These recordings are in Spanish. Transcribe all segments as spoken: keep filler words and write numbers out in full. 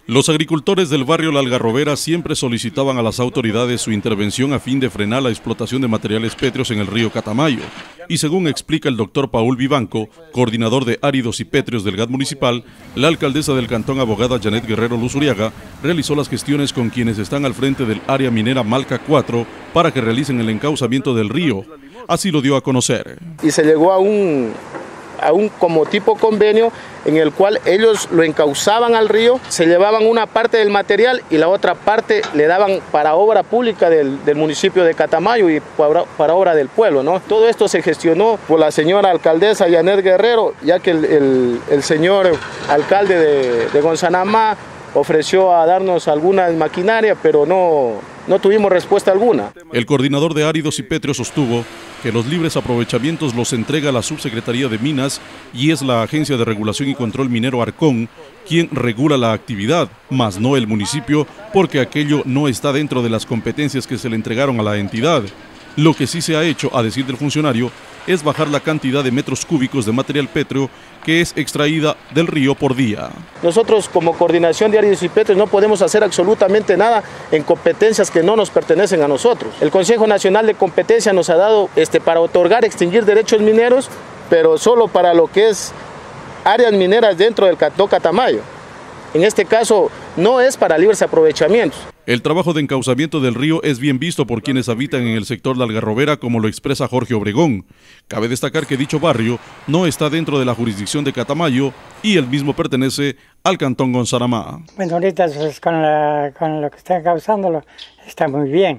Los agricultores del barrio La Algarrobera siempre solicitaban a las autoridades su intervención a fin de frenar la explotación de materiales pétreos en el río Catamayo. Y según explica el doctor Paul Vivanco, coordinador de áridos y pétreos del G A T municipal, la alcaldesa del cantón, abogada Janet Guerrero Luzuriaga, realizó las gestiones con quienes están al frente del área minera Malca cuatro para que realicen el encauzamiento del río. Así lo dio a conocer. Y se llegó a un... a un como tipo convenio en el cual ellos lo encauzaban al río, se llevaban una parte del material y la otra parte le daban para obra pública del, del municipio de Catamayo y para, para obra del pueblo, ¿no? Todo esto se gestionó por la señora alcaldesa Janet Guerrero, ya que el, el, el señor alcalde de, de Gonzanamá ofreció a darnos alguna maquinaria, pero no, no tuvimos respuesta alguna. El coordinador de áridos y pétreos sostuvo que los libres aprovechamientos los entrega la Subsecretaría de Minas y es la Agencia de Regulación y Control Minero Arcón quien regula la actividad, más no el municipio, porque aquello no está dentro de las competencias que se le entregaron a la entidad. Lo que sí se ha hecho, a decir del funcionario, es bajar la cantidad de metros cúbicos de material pétreo que es extraída del río por día. Nosotros como coordinación de áridos y pétreos no podemos hacer absolutamente nada en competencias que no nos pertenecen a nosotros. El Consejo Nacional de Competencia nos ha dado este, para otorgar, extinguir derechos mineros, pero solo para lo que es áreas mineras dentro del Cantón Catamayo. En este caso no es para libres aprovechamientos. El trabajo de encauzamiento del río es bien visto por quienes habitan en el sector de La Algarrobera, como lo expresa Jorge Obregón. Cabe destacar que dicho barrio no está dentro de la jurisdicción de Catamayo y el mismo pertenece al cantón Gonzanamá. Bueno, ahorita pues, con, la, con lo que está causándolo está muy bien.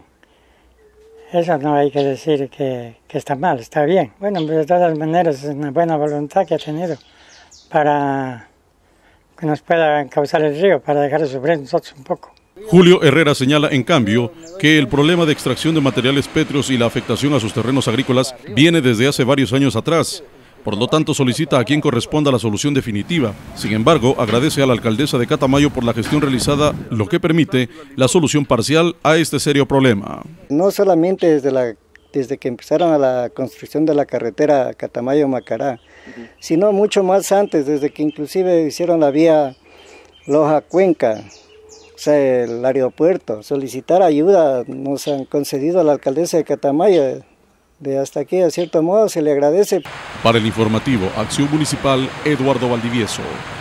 Eso no hay que decir que, que está mal, está bien. Bueno, de todas maneras es una buena voluntad que ha tenido para que nos pueda causar el río, para dejar de sufrir nosotros un poco. Julio Herrera señala, en cambio, que el problema de extracción de materiales pétreos y la afectación a sus terrenos agrícolas viene desde hace varios años atrás. Por lo tanto, solicita a quien corresponda la solución definitiva. Sin embargo, agradece a la alcaldesa de Catamayo por la gestión realizada, lo que permite la solución parcial a este serio problema. No solamente desde, la, desde que empezaron a la construcción de la carretera Catamayo-Macará, sino mucho más antes, desde que inclusive hicieron la vía Loja-Cuenca, o sea, el aeropuerto. Solicitar ayuda nos han concedido a la alcaldesa de Catamayo. De hasta aquí, a cierto modo, se le agradece. Para el informativo Acción Municipal, Eduardo Valdivieso.